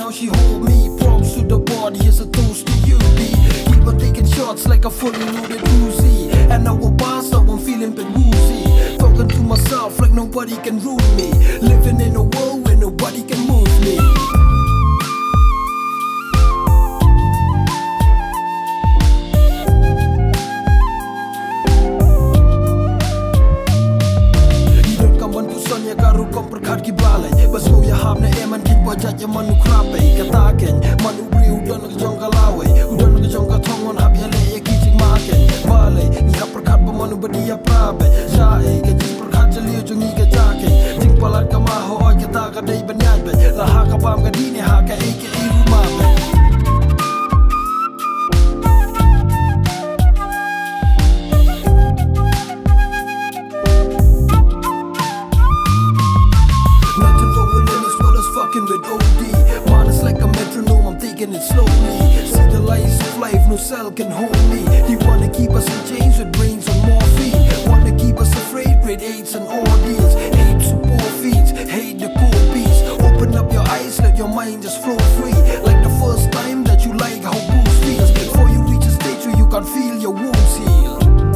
now she hold me. Props to the body, here's a toast to you, B. Keep on taking shots like a fully loaded Uzi. And now a boss, now I'm feeling bit woozy. Talking to myself like nobody can rule me. Living in a world where nobody can move me. Karu kom perkat ki balai Basko ya hab na eman kin wajat ya manu krape Kataken manu bri udan ke jong kalawe Udan ke jong katongon hab ya le ya kicing maken Balai ni hab perkat pa manu badia prabe Jae ke jing perkat jaliyo jongi ke jake Jing palat ka maho oi kita ka day banyaj be Laha ka pam ka dini ha ka eke iru mabe with OD, man, it's like a metronome, I'm taking it slowly. See the lights of life, no cell can hold me. They wanna keep us in chains with brains on morphine. Wanna keep us afraid, grade 8s and ordeals. Hate to poor feet, hate the cool beats. Open up your eyes, let your mind just flow free. Like the first time that you like how booze feels. Before you reach a stage where you can feel your wounds heal.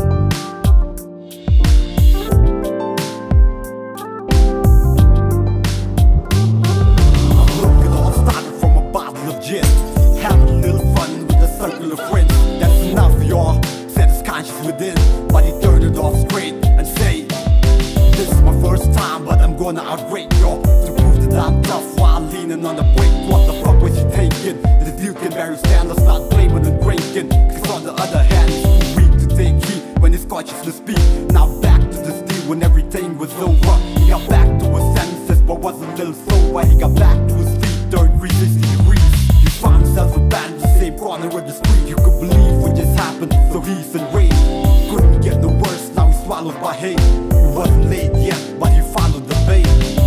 Within, but he turned it off straight and say, this is my first time, but I'm gonna outrate y'all to prove that I'm tough while leaning on the brake. What the fuck was you taking? The dude can barely stand, let's start blaming and drinking. Cause on the other hand, he's too weak to take heat when his consciousness speak. Now back to the steel when everything was over. He got back to his senses, but was a little sober. He got back to his feet, third 360 degrees. He found himself abandoned, the same corner of the street. You could believe what just happened, so he's enraged. Couldn't get no worse, now he's swallowed by hate. He wasn't late yet, but he followed the bait.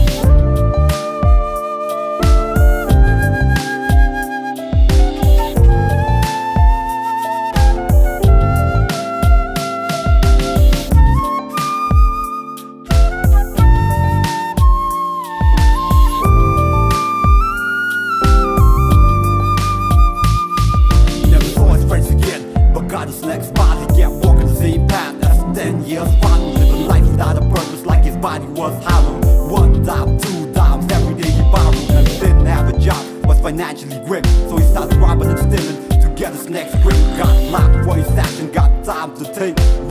Never saw his friends again, but got his next spot. He kept walking the same path as 10 years follow. Living life without a purpose, like his body was hollow. 1 dime, 2 dimes, every day he borrowed. And he didn't have a job, was financially grim, so he started robbing and stealing to get his next grip. Got locked for his action, got time to think.